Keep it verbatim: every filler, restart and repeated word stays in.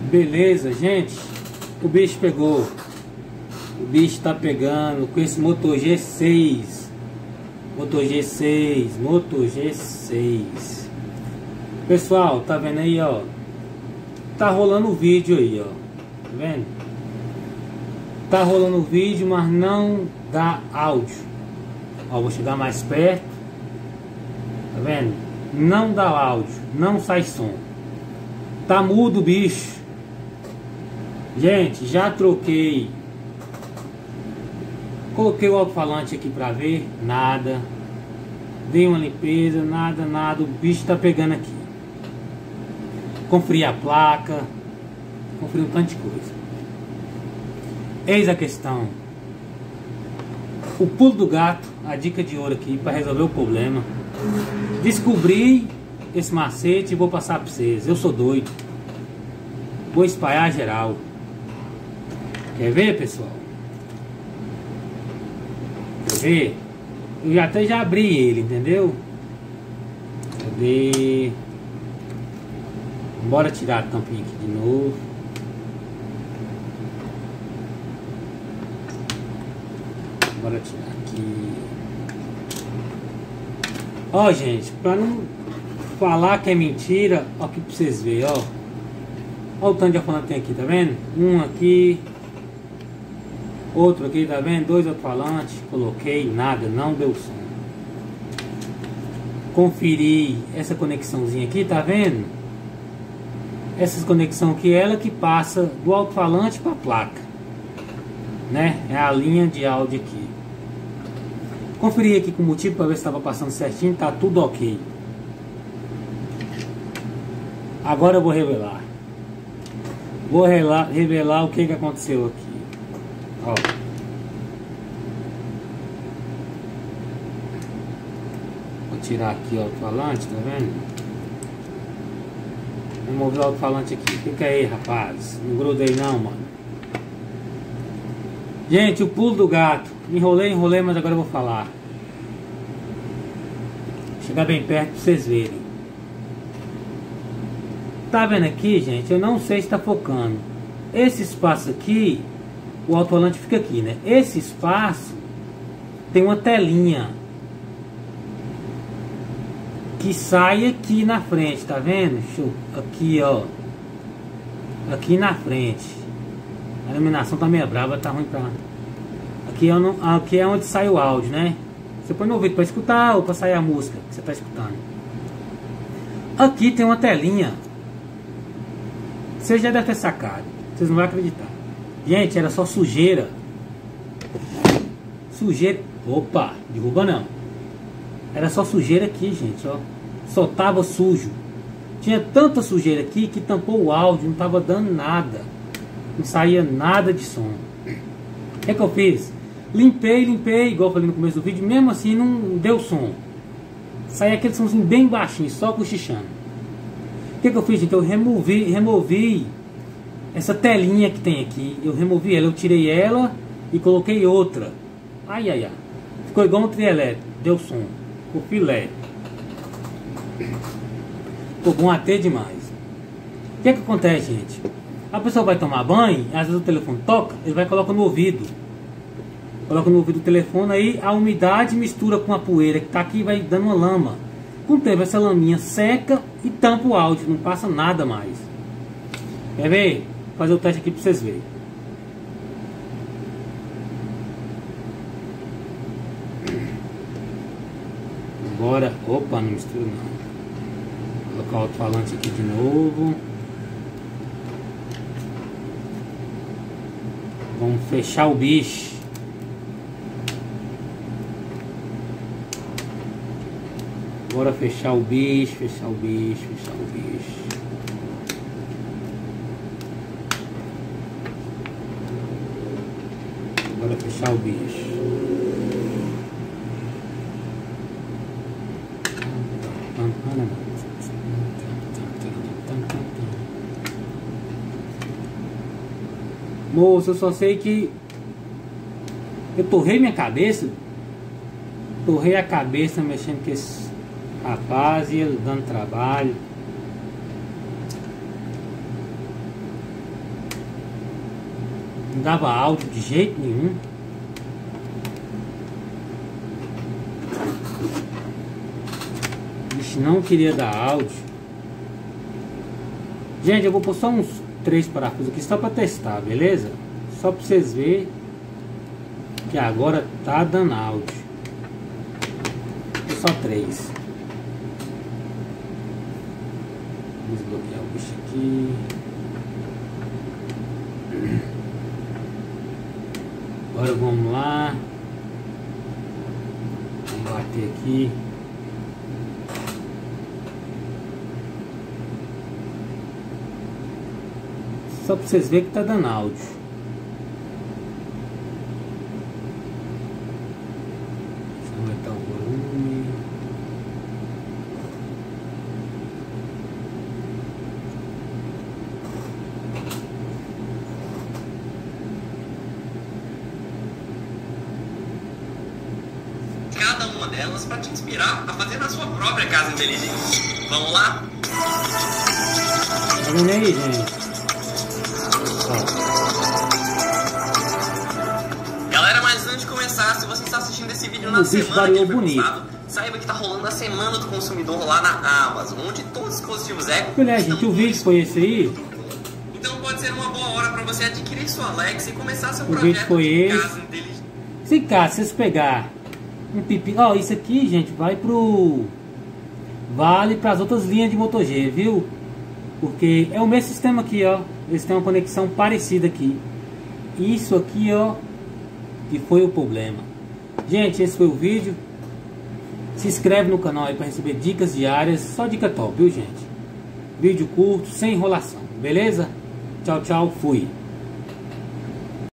Beleza, gente. O bicho pegou. O bicho tá pegando com esse motor G seis. Motor G seis. Motor G seis. Pessoal, tá vendo aí, ó? Tá rolando o vídeo aí, ó. Tá vendo? Tá rolando o vídeo, mas não dá áudio. Ó, vou chegar mais perto. Tá vendo? Não dá áudio. Não sai som. Tá mudo o bicho. Gente, já troquei. Coloquei o alto-falante aqui pra ver. Nada. Dei uma limpeza. Nada, nada. O bicho tá pegando aqui. Conferi a placa. Conferi um tanto de coisa. Eis a questão. O pulo do gato. A dica de ouro aqui para resolver o problema. Descobri esse macete e vou passar para vocês. Eu sou doido. Vou espalhar geral. Quer ver, pessoal? Quer ver? Eu já até já abri ele, entendeu? Cadê? Bora tirar a tampinha aqui de novo. Bora tirar aqui. Ó, gente, pra não falar que é mentira, ó aqui pra vocês verem, ó. Ó o tanto de alto-falante que tem aqui, tá vendo? Um aqui. Outro aqui, tá vendo? Dois alto-falantes. Coloquei, nada, não deu som. Conferi essa conexãozinha aqui, tá vendo? Essa conexão aqui, ela que passa do alto-falante para a placa, né? É a linha de áudio aqui. Conferi aqui com o motivo para ver se estava passando certinho. Tá tudo ok. Agora eu vou revelar. Vou revelar, revelar o que que aconteceu aqui. Ó. Vou tirar aqui o alto-falante, tá vendo? Vou mover o alto-falante aqui. Fica aí, rapaz. Não gruda aí não, mano. Gente, o pulo do gato. Enrolei, enrolei, mas agora eu vou falar. Chegar bem perto pra vocês verem. Tá vendo aqui, gente? Eu não sei se tá focando. Esse espaço aqui, o alto-falante fica aqui, né? Esse espaço tem uma telinha que sai aqui na frente, tá vendo? Deixa eu, aqui, ó. Aqui na frente. A iluminação tá meio brava, tá ruim pra... Aqui é, no, aqui é onde sai o áudio, né? Você põe no ouvido pra escutar ou pra sair a música que você tá escutando. Aqui tem uma telinha. Você já deve ter sacado. Vocês não vão acreditar. Gente, era só sujeira. Sujeira. Opa, derruba não. Era só sujeira aqui, gente, ó. Só tava sujo. Tinha tanta sujeira aqui que tampou o áudio. Não tava dando nada. Não saía nada de som. O que é que eu fiz? Limpei, limpei, igual eu falei no começo do vídeo. Mesmo assim não deu som. Saía aquele somzinho bem baixinho, só cochichando. O que é que eu fiz, gente? Eu removi, removi essa telinha que tem aqui. Eu removi ela, eu tirei ela e coloquei outra. Ai, ai, ai. Ficou igual um trio elétrico. Deu som. O filé. Ficou bom até demais. O que é que acontece, gente? A pessoa vai tomar banho, às vezes o telefone toca, ele vai colocar no ouvido. Coloca no ouvido do telefone, aí a umidade mistura com a poeira que tá aqui e vai dando uma lama. Com o tempo essa laminha seca e tampa o áudio, não passa nada mais. Quer ver? Vou fazer o teste aqui pra vocês verem. Agora, opa, não mistura não. Vou colocar o alto-falante aqui de novo. Vamos fechar o bicho. Bora fechar o bicho, fechar o bicho, fechar o bicho. Bora fechar o bicho. Moço, eu só sei que eu torrei minha cabeça. Torrei a cabeça mexendo com esse rapaz e ele dando trabalho. Não dava áudio de jeito nenhum. Vixe, não queria dar áudio. Gente, eu vou pôr só uns três parafusos aqui só para testar, beleza? Só para vocês verem que agora tá dando áudio. Só três. Vamos bloquear o bicho aqui. Agora vamos lá. Vamos bater aqui. Só para vocês verem que tá dando áudio. Deixa eu aumentar o volume. Cada uma delas para te inspirar a fazer na sua própria casa inteligente. Vamos lá? Tá vendo aí, gente? Galera, mas antes de começar, se você está assistindo esse vídeo O na bicho semana que ele foi bonito. postado, saiba que está rolando a Semana do Consumidor lá na Amazon, onde todos os dispositivos Echo Olha, estão gente, o vídeo foi esse aí. Então pode ser uma boa hora para você adquirir sua Alexa e começar seu O projeto vídeo foi de esse. casa inteligente. Se caso vocês pegar um pipi, ó, isso aqui, gente, vai pro vale para as outras linhas de Moto G, viu? Porque é o mesmo sistema aqui, ó. Eles têm uma conexão parecida aqui. Isso aqui, ó, que foi o problema. Gente, esse foi o vídeo. Se inscreve no canal aí para receber dicas diárias. Só dica top, viu, gente? Vídeo curto, sem enrolação, beleza? Tchau, tchau, fui.